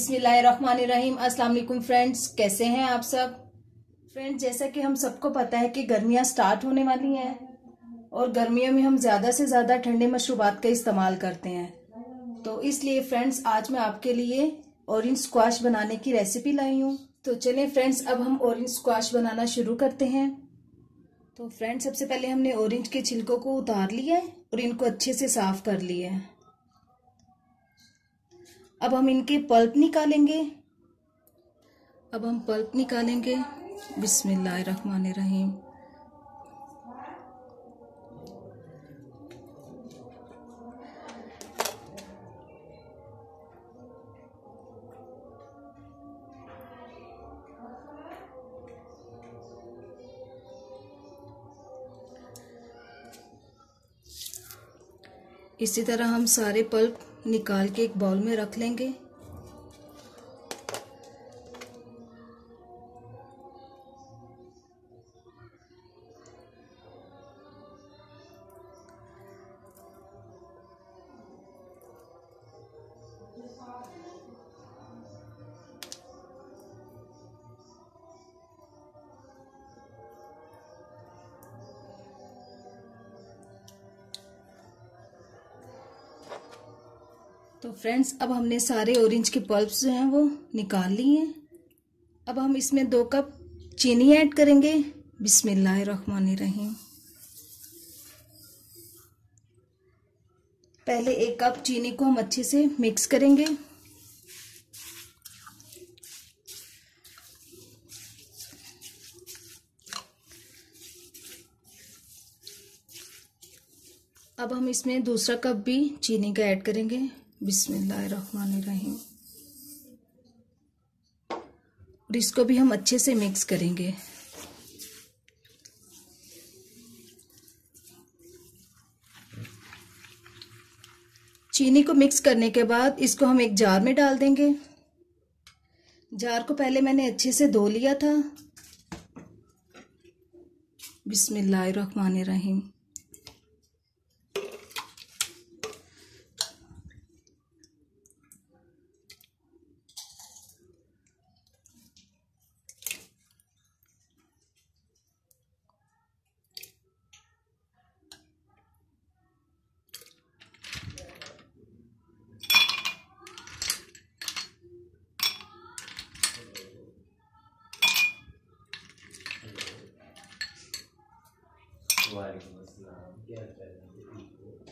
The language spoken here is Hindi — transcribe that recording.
बिस्मिल्लाहिर्रहमानिर्रहीम। अस्सलाम वालेकुम फ्रेंड्स, कैसे हैं आप सब। फ्रेंड्स, जैसा कि हम सबको पता है कि गर्मियां स्टार्ट होने वाली हैं और गर्मियों में हम ज़्यादा से ज़्यादा ठंडे मशरूबात का इस्तेमाल करते हैं। तो इसलिए फ्रेंड्स, आज मैं आपके लिए ऑरेंज स्क्वाश बनाने की रेसिपी लाई हूँ। तो चलें फ्रेंड्स, अब हम ऑरेंज स्क्वाश बनाना शुरू करते हैं। तो फ्रेंड्स, सबसे पहले हमने ऑरेंज के छिलकों को उतार लिया है और इनको अच्छे से साफ कर लिया है। अब हम इनके पल्प निकालेंगे। बिस्मिल्लाहिर्रहमानिर्रहीम। इसी तरह हम सारे पल्प निकाल के एक बाउल में रख लेंगे। तो फ्रेंड्स, अब हमने सारे ऑरेंज के पल्प्स जो हैं वो निकाल लिए हैं। अब हम इसमें 2 कप चीनी ऐड करेंगे। बिस्मिल्लाहिर्रहमानिर्रहीम। पहले 1 कप चीनी को हम अच्छे से मिक्स करेंगे। अब हम इसमें दूसरा कप भी चीनी का ऐड करेंगे। बिस्मिल्लाहिर्रहमानिर्रहीम। और इसको भी हम अच्छे से मिक्स करेंगे। चीनी को मिक्स करने के बाद इसको हम एक जार में डाल देंगे। जार को पहले मैंने अच्छे से धो लिया था। बिस्मिल्लाहिर्रहमानिर्रहीम। वालेकुम अस्सलाम, क्या कर रहे हैं?